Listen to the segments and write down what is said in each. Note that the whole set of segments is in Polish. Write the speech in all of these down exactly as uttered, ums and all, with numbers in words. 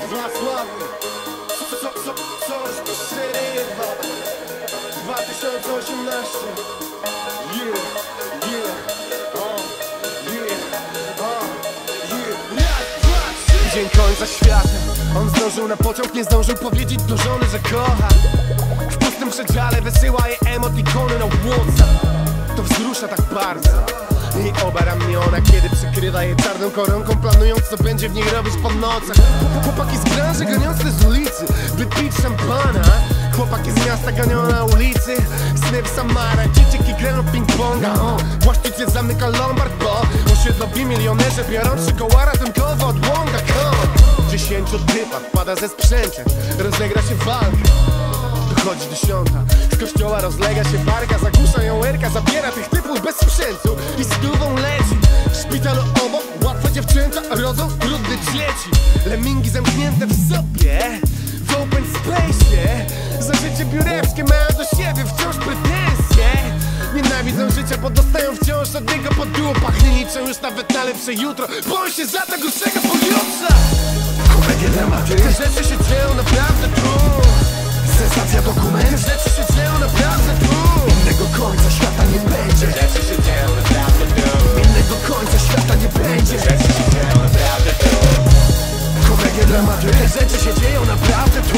Wacławy, co, co, co, coś przerywa. dwa tysiące osiemnaście. Yeah, yeah, uh, yeah, uh, yeah. Raz, dwa, trzy. Dzień końca świata. On zdążył na pociąg, nie zdążył powiedzieć do żony, że kocha. W pustym przedziale wysyła jej emotikony na WhatsApp. To wzrusza tak bardzo jej oba ramiona, kiedy przykrywa je czarną koronką, planując, co będzie w nich robić po nocach. Chłopaki z branży goniące z ulicy, by pić szampana. Chłopaki z miasta ganią na ulicy, sny w Samara, dzieciaki grają ping-ponga. O, właściciel zamyka lombard, bo osiedlowi milionerzy biorą trzy koła ratunkowe od łąka. Dziesięciu typa wpada ze sprzęciem, rozegra się walka. Dochodzi dziesiąta, z kościoła rozlega się barka, zagłusza ją erka, zabiera tych typów bez sprzętu i stówą leci. W szpitalu obok łatwe dziewczęta rodzą brudne dzieci. Lemingi zamknięte w sobie, w open space'ie. Za życie biurewskie mają do siebie wciąż pretensje. Nienawidzą życia, bo dostają wciąż od niego po dupach. Nie liczą już nawet na lepsze jutro, bo on się za to gorszego pojutrza. Komedie, dramaty, te rzeczy się dzieją naprawdę tu. Sensacja, dokument, te rzeczy się dzieją naprawdę tu. Innego końca świata nie będzie. Rzeczy się dzieją naprawdę tu. Innego końca świata nie będzie. Rzeczy się dzieją naprawdę tu. Komedie, dramaty, te rzeczy się dzieją naprawdę tu.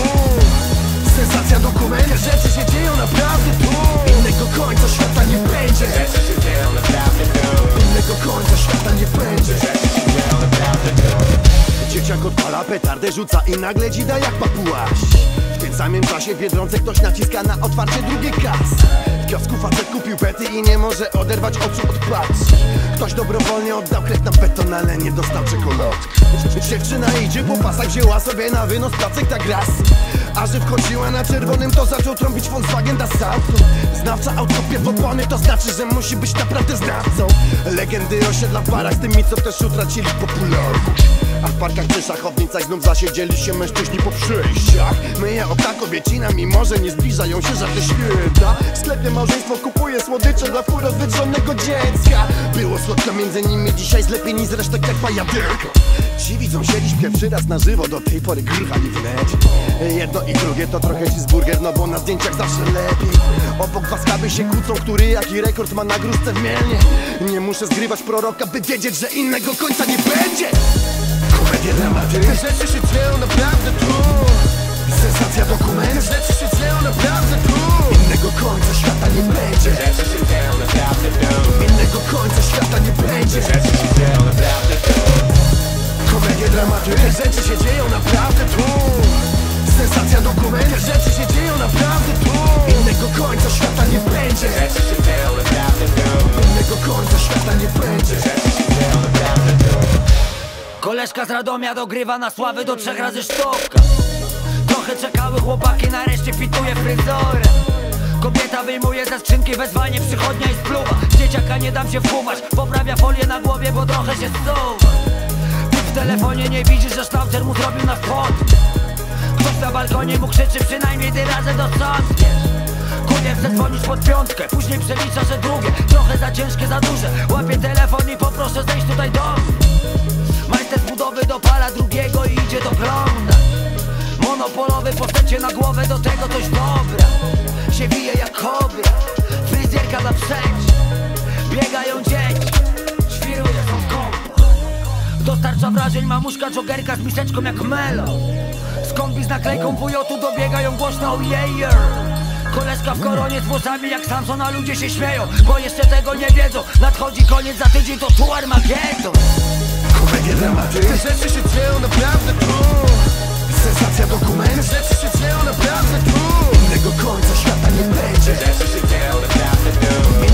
Sensacja, dokument, te rzeczy się dzieją naprawdę tu. Innego końca świata nie będzie. Rzeczy się dzieją naprawdę tu. Innego końca świata nie będzie. Rzeczy się dzieją naprawdę tu. Dzieciak odpala petardę, rzuca i nagle dzida jak papułaś. W tym samym czasie w Biedronce ktoś naciska na otwarcie drugiej kasy. W kiosku facet kupił pety i nie może oderwać oczu od patrz. Ktoś dobrowolnie oddał krew na beton, ale nie dostał czekoladki. Dziewczyna idzie po pasach, wzięła sobie na wynos placek tak raz. A że wchodziła na czerwonym, to zaczął trąbić Volkswagen Dassault. Znawca aut kopie w opony, to znaczy, że musi być naprawdę znawcą. Legendy osiedla w barach z tymi, co też utracili popularność. A w parkach czy szachownicach znów zasiedzieli się mężczyźni po przejściach. Myje oka kobiecina, mimo że nie zbliżają się żadne święta. W sklepie małżeństwo kupuje słodycze dla wkurozwyczonego dziecka. Było słodko między nimi, dzisiaj zlepieni z resztek jak pajadyłko. Ci widzą siedzieć pierwszy raz na żywo, do tej pory grali w necie. Jedno i drugie to trochę cheeseburger, no bo na zdjęciach zawsze lepiej. Obok was kaby się kłócą, który jaki rekord ma na gruszce w Mielnie. Nie muszę zgrywać proroka, by wiedzieć, że innego końca nie będzie. Komedie, dramaty, te rzeczy się dzieją naprawdę tu. Sensacja, dokument, te rzeczy się dzieją naprawdę tu. Innego końca świata nie będzie. Rzeczy się dzieją naprawdę tu. Innego końca świata nie będzie. Rzeczy się dzieją naprawdę tu. Komedie, dramaty, te rzeczy się dzieją naprawdę tu. Sensacja, dokument, te rzeczy się dzieją naprawdę tu. Innego końca świata nie będzie. Rzeczy się dzieją naprawdę tu. Innego końca świata nie będzie. Rzeczy się dzieją naprawdę tu. Koleżka z Radomia dogrywa na sławy do trzech razy sztuka. Trochę czekały chłopaki, nareszcie fituje fryzorę. Kobieta wyjmuje ze skrzynki wezwanie, przychodnia i spluwa. Dzieciaka nie dam się wkuwać, poprawia folię na głowie, bo trochę się zsuwa. Ty w telefonie nie widzisz, że sztaucer mu zrobił na spod. Ktoś na balkonie mu krzyczy, przynajmniej ty razy docątniesz. Kurier chce dzwonić pod piątkę, później przelicza, że drugie. Trochę za ciężkie, za duże. Łapię telefon i poproszę zejść tutaj do mnie. Majster budowy dopala drugiego i idzie doglądać. Monopolowy postęcie na głowę, do tego coś dobra. Się wije jak kobra, fryzjerka na przejść. Biegają dzieci, świruje są w kąpach. Dostarcza wrażeń mamuszka joggerka z miseczką jak Melo. Z kombi z naklejką wujotu dobiegają głośno oh yeah. Koleżka w koronie z włosami jak Samson, a ludzie się śmieją, bo jeszcze tego nie wiedzą. Nadchodzi koniec, za tydzień to tu Armagedon. Komedie, dramaty, te rzeczy się dzieją naprawdę tu. sensacja, dokument, te rzeczy się dzieją naprawdę tu. Innego końca świata nie będzie. Rzeczy się dzieją naprawdę tu.